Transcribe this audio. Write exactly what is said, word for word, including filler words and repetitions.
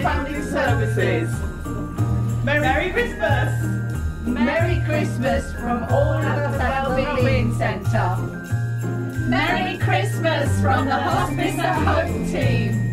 Family Services. Merry Christmas! Merry Christmas from all at the Wellbeing Centre. Merry Christmas from the Hospice at Home team.